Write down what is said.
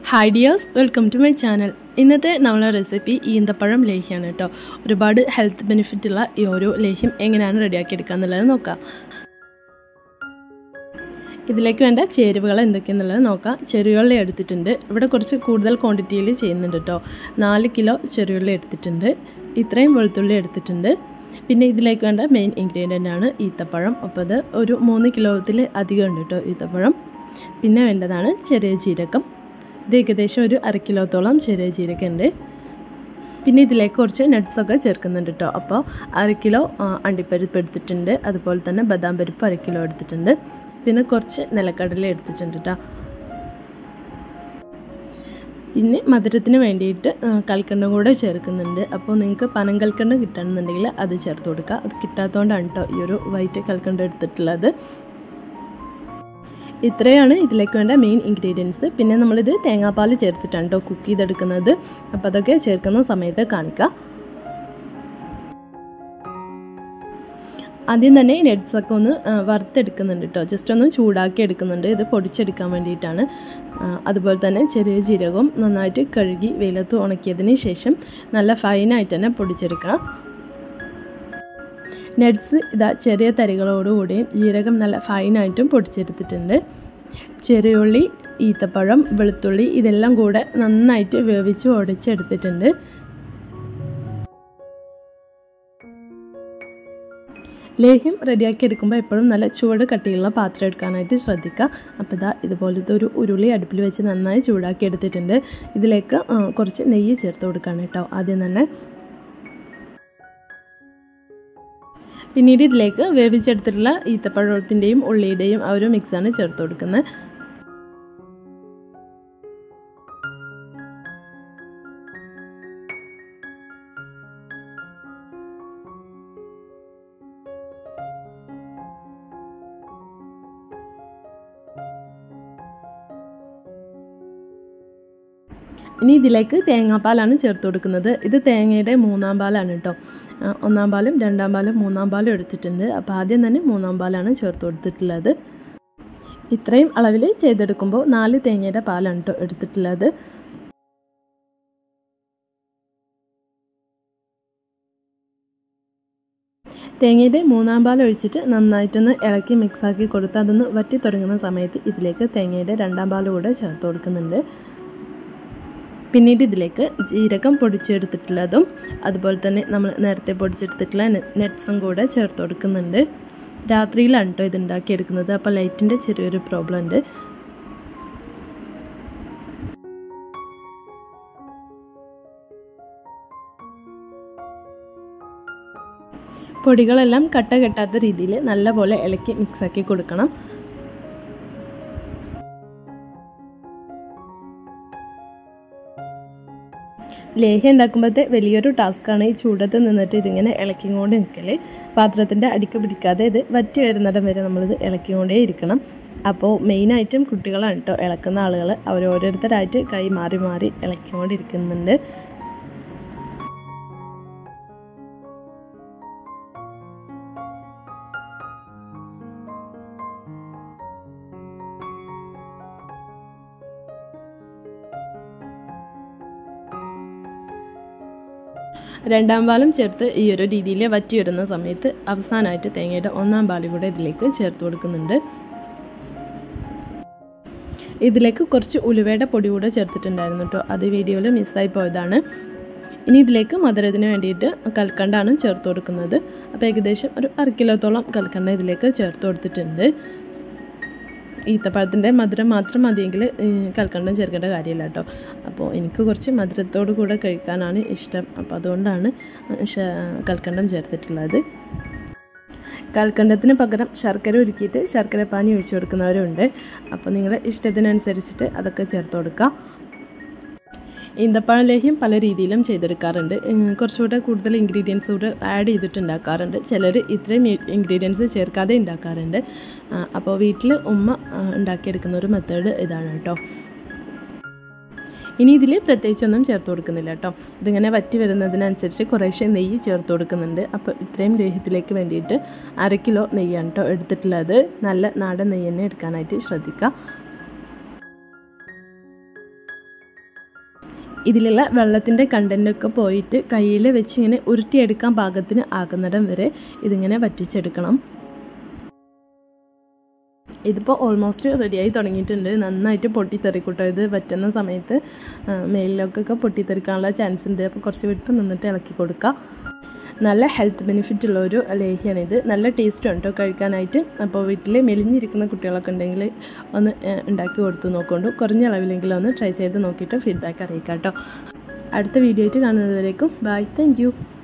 Hi dears, welcome to my channel. ഇന്നത്തെ നമ്മുടെ recipe ഈന്തപ്പഴം ലേഹ്യമാണ് കേട്ടോ. ഒരുപാട് ഹെൽത്ത് ബെനിഫിറ്റ് ഉള്ള ഈ ഒരു ലേഹ്യം എങ്ങനെയാണ് റെഡിയാക്കി എടുക്കുക എന്നുള്ളത് നോക്കാം. ഇതിലേക്ക് വേണ്ട ചേരുവകൾ എന്തൊക്കെയാണെന്നുള്ളത് നോക്കാം. ചെറിയുള്ളി എടുത്തിട്ടുണ്ട്. ഇവിടെ കുറച്ച് കൂടുതൽ ക്വാണ്ടിറ്റിയിൽ ചെയ്യുന്നുണ്ട് കേട്ടോ. 4 കിലോ ചെറിയുള്ളി എടുത്തിട്ടുണ്ട്. ഇത്രയും വെളുത്തുള്ളി എടുത്തിട്ടുണ്ട്. പിന്നെ ഇതിലേക്ക് വേണ്ട മെയിൻ ഇൻഗ്രീഡിയൻ്റ് ആണ് ഈത്തപ്പഴം. അപ്പോൾ അത് ഒരു 3 കിലോത്തിൽ അധികം ഉണ്ട് കേട്ടോ ഈത്തപ്പഴം. പിന്നെ വേണ്ടതാണ് ചെറിയ ജീരകം. ഇത് ഏകദേശം ഒരു 1/2 കിലോത്തോളം ചെറിയ ജീരകം ഉണ്ട്. പിന്നെ ഇതിലേക്ക് കുറച്ച് നട്ട്സൊക്കെ ചേർക്കുന്നുണ്ട് കേട്ടോ. അപ്പോൾ 1/2 കിലോ അണ്ടിപ്പരിപ്പ് എടുത്തിട്ടുണ്ട്. അതുപോലെ തന്നെ ബദാം പരിപ്പ് 1/2 കിലോ എടുത്തിട്ടുണ്ട്. പിന്നെ കുറച്ച് നിലക്കടല എടുത്തിട്ടുണ്ട് കേട്ടോ. പിന്നെ മധുരത്തിന് വേണ്ടിയിട്ട് കൽക്കണ്ടം കൂടെ ചേർക്കുന്നുണ്ട്. അപ്പോൾ നിങ്ങൾക്ക് പനം കൽക്കണ്ടം കിട്ടണമെന്നുണ്ടെങ്കിൽ അത് ചേർത്ത് കൊടുക്കുക. അത് കിട്ടാത്തതുകൊണ്ടാണ് കേട്ടോ ഈ ഒരു വൈറ്റ് കൽക്കണ്ടം എടുത്തിട്ടുള്ളത്. ഇത്രയാണ് ഇതിലേക്ക് വേണ്ട മെയിൻ ഇൻഗ്രീഡിയൻസ്. പിന്നെ നമ്മളിത് തേങ്ങാപ്പാൽ ചേർത്തിട്ടാണ് കേട്ടോ കുക്ക് ചെയ്തെടുക്കുന്നത്. അപ്പോൾ അതൊക്കെ ചേർക്കുന്ന സമയത്ത് കാണിക്കാം. ആദ്യം തന്നെ നട്ട്സൊക്കെ ഒന്ന് വറുത്തെടുക്കുന്നുണ്ട് കേട്ടോ. ജസ്റ്റ് ഒന്ന് ചൂടാക്കി എടുക്കുന്നുണ്ട്. ഇത് പൊടിച്ചെടുക്കാൻ വേണ്ടിയിട്ടാണ്. അതുപോലെ തന്നെ ചെറിയ ജീരകം നന്നായിട്ട് കഴുകി വെയിലത്ത് ഉണക്കിയതിന് ശേഷം നല്ല ഫൈനായിട്ട് തന്നെ പൊടിച്ചെടുക്കണം. നട്ട്സ് ഇതാ ചെറിയ തരികളോടുകൂടിയും ജീരകം നല്ല ഫൈനായിട്ടും പൊടിച്ചെടുത്തിട്ടുണ്ട്. ചെറിയുള്ളി, ഈത്തപ്പഴം, വെളുത്തുള്ളി ഇതെല്ലാം കൂടെ നന്നായിട്ട് വേവിച്ച് ഉടച്ചെടുത്തിട്ടുണ്ട്. ലേഹ്യം റെഡിയാക്കി എടുക്കുമ്പോൾ എപ്പോഴും നല്ല ചൂട് കട്ടിയുള്ള പാത്രം എടുക്കാനായിട്ട് ശ്രദ്ധിക്കുക. അപ്പോൾ ഇതാ ഇതുപോലത്തെ ഒരു ഉരുളി അടുപ്പിൽ വെച്ച് നന്നായി ചൂടാക്കി എടുത്തിട്ടുണ്ട്. ഇതിലേക്ക് കുറച്ച് നെയ്യ് ചേർത്ത് കൊടുക്കുകയാണ് കേട്ടോ ആദ്യം തന്നെ. പിന്നീട് ഇതിലേക്ക് വേവിച്ചെടുത്തിട്ടുള്ള ഈത്തപ്പഴത്തിൻ്റെയും ഉള്ളിയുടെയും ആ ഒരു മിക്സാണ് ചേർത്ത് കൊടുക്കുന്നത്. ഇനി ഇതിലേക്ക് തേങ്ങാപ്പാലാണ് ചേർത്ത് കൊടുക്കുന്നത്. ഇത് തേങ്ങയുടെ 3-ാം പാലാണ് കേട്ടോ. 1-ാം പാലും 2-ാം പാലും 3-ാം പാലും എടുത്തിട്ടുണ്ട്. അപ്പോൾ ആദ്യം തന്നെ 3-ാം പാലാണ് ചേർത്ത് കൊടുത്തിട്ടുള്ളത്. ഇത്രയും അളവിൽ ചെയ്തെടുക്കുമ്പോൾ 4 തേങ്ങയുടെ പാലാണ് കേട്ടോ എടുത്തിട്ടുള്ളത്. തേങ്ങയുടെ 3-ാം പാൽ ഒഴിച്ചിട്ട് നന്നായിട്ടൊന്ന് ഇളക്കി മിക്സാക്കി കൊടുത്ത് അതൊന്ന് വറ്റി തുടങ്ങുന്ന സമയത്ത് ഇതിലേക്ക് തേങ്ങയുടെ 2-ാം പാൽ കൂടെ ചേർത്ത് കൊടുക്കുന്നുണ്ട്. പിന്നീട് ഇതിലേക്ക് ജീരകം പൊടിച്ചെടുത്തിട്ടുള്ളതും അതുപോലെ തന്നെ നമ്മൾ നേരത്തെ പൊടിച്ചെടുത്തിട്ടുള്ള നട്ട്സും കൂടെ ചേർത്ത് കൊടുക്കുന്നുണ്ട്. രാത്രിയിലാണ് കേട്ടോ ഇത് ഉണ്ടാക്കിയെടുക്കുന്നത്. അപ്പോൾ ലൈറ്റിൻ്റെ ചെറിയൊരു പ്രോബ്ലം ഉണ്ട്. പൊടികളെല്ലാം കട്ട കെട്ടാത്ത രീതിയിൽ നല്ലപോലെ ഇളക്കി മിക്സാക്കി കൊടുക്കണം. ലേഹ്യം ഉണ്ടാക്കുമ്പോഴത്തെ വലിയൊരു ടാസ്ക്കാണ് ഈ ചൂടത്ത് നിന്നിട്ട് ഇതിങ്ങനെ ഇളക്കിക്കൊണ്ട് നിൽക്കൽ. പാത്രത്തിൻ്റെ അടിക്ക് പിടിക്കാതെ ഇത് വറ്റി വരുന്നിടം വരെ നമ്മളിത് ഇളക്കിക്കൊണ്ടേ ഇരിക്കണം. അപ്പോൾ മെയിനായിട്ടും കുട്ടികളാണ് കേട്ടോ ഇളക്കുന്ന ആളുകൾ. അവർ ഓരോരുത്തരായിട്ട് കൈ മാറി മാറി ഇളക്കിക്കൊണ്ടിരിക്കുന്നുണ്ട്. രണ്ടാം പാലും ചേർത്ത് ഈ ഒരു രീതിയിൽ വറ്റി വരുന്ന സമയത്ത് അവസാനമായിട്ട് തേങ്ങയുടെ 1-ാം പാൽ കൂടെ ഇതിലേക്ക് ചേർത്ത് കൊടുക്കുന്നുണ്ട്. ഇതിലേക്ക് കുറച്ച് ഉലുവയുടെ പൊടി കൂടെ ചേർത്തിട്ടുണ്ടായിരുന്നു കേട്ടോ. അത് വീഡിയോയിൽ മിസ്സായി പോയതാണ്. ഇനി ഇതിലേക്ക് മധുരത്തിന് വേണ്ടിയിട്ട് കൽക്കണ്ടാണ് ചേർത്ത് കൊടുക്കുന്നത്. അപ്പോൾ ഏകദേശം ഒരു 1/2 കിലോത്തോളം കൽക്കണ്ട ഇതിലേക്ക് ചേർത്ത് കൊടുത്തിട്ടുണ്ട്. ഈത്തപ്പഴത്തിൻ്റെ മധുരം മാത്രം മതിയെങ്കിൽ കൽക്കണ്ടം ചേർക്കേണ്ട കാര്യമില്ല കേട്ടോ. അപ്പോൾ എനിക്ക് കുറച്ച് മധുരത്തോടു കൂടെ കഴിക്കാനാണ് ഇഷ്ടം. അപ്പോൾ അതുകൊണ്ടാണ് കൽക്കണ്ടം ചേർത്തിട്ടുള്ളത്. കൽക്കണ്ടത്തിന് പകരം ശർക്കര ഉരുക്കിയിട്ട് ശർക്കരപ്പാനി ഒഴിച്ചു കൊടുക്കുന്നവരുണ്ട്. അപ്പോൾ നിങ്ങളുടെ ഇഷ്ടത്തിനനുസരിച്ചിട്ട് അതൊക്കെ ചേർത്ത് കൊടുക്കുക. ഈന്തപ്പഴം ലേഹ്യം പല രീതിയിലും ചെയ്തെടുക്കാറുണ്ട്. കുറച്ചുകൂടെ കൂടുതൽ ഇൻഗ്രീഡിയൻസ് കൂടെ ആഡ് ചെയ്തിട്ടുണ്ടാക്കാറുണ്ട്. ചിലർ ഇത്രയും ഇൻഗ്രീഡിയൻസ് ചേർക്കാതെ ഉണ്ടാക്കാറുണ്ട്. അപ്പോൾ വീട്ടിൽ ഉമ്മ ഉണ്ടാക്കിയെടുക്കുന്ന ഒരു മെത്തേഡ് ഇതാണ് കേട്ടോ. ഇനി ഇതിൽ പ്രത്യേകിച്ചൊന്നും ചേർത്ത് കൊടുക്കുന്നില്ല കേട്ടോ. ഇതിങ്ങനെ വറ്റി വരുന്നതിനനുസരിച്ച് കുറേശ്ശെ നെയ്യ് ചേർത്ത് കൊടുക്കുന്നുണ്ട്. അപ്പോൾ ഇത്രയും ലേഹ്യത്തിലേക്ക് വേണ്ടിയിട്ട് 1/2 കിലോ നെയ്യാണ് കേട്ടോ എടുത്തിട്ടുള്ളത്. നല്ല നാടൻ നെയ്യ് തന്നെ എടുക്കാനായിട്ട് ശ്രദ്ധിക്കുക. ഇതിലുള്ള വെള്ളത്തിൻ്റെ കണ്ടൻറ്റൊക്കെ പോയിട്ട് കയ്യിൽ വെച്ച് ഇങ്ങനെ ഉരുട്ടിയെടുക്കാൻ പാകത്തിന് ആകുന്നിടം വരെ ഇതിങ്ങനെ വറ്റിച്ചെടുക്കണം. ഇതിപ്പോൾ ഓൾമോസ്റ്റ് റെഡിയായി തുടങ്ങിയിട്ടുണ്ട്. നന്നായിട്ട് പൊട്ടിത്തെറിക്കൂട്ടോ. ഇത് വറ്റുന്ന സമയത്ത് മേലിലൊക്കെ പൊട്ടിത്തെറിക്കാനുള്ള ചാൻസ് ഉണ്ട്. അപ്പോൾ കുറച്ച് വിട്ട് നിന്നിട്ട് ഇളക്കി കൊടുക്കുക. നല്ല ഹെൽത്ത് ബെനിഫിറ്റ് ഉള്ള ഒരു ലേഹ്യമാണിത്. നല്ല ടേസ്റ്റ് ഉണ്ട് കേട്ടോ കഴിക്കാനായിട്ട്. അപ്പോൾ വീട്ടിൽ മെലിഞ്ഞിരിക്കുന്ന കുട്ടികളൊക്കെ ഉണ്ടെങ്കിൽ ഒന്ന് ഉണ്ടാക്കി കൊടുത്ത് നോക്കൊണ്ടു. കുറഞ്ഞ അളവിലെങ്കിലും ഒന്ന് ട്രൈ ചെയ്ത് നോക്കിയിട്ട് ഫീഡ്ബാക്ക് അറിയിക്കാം കേട്ടോ. അടുത്ത വീഡിയോ ആയിട്ട് കാണുന്നതുവരേക്കും ബൈ. Thank you.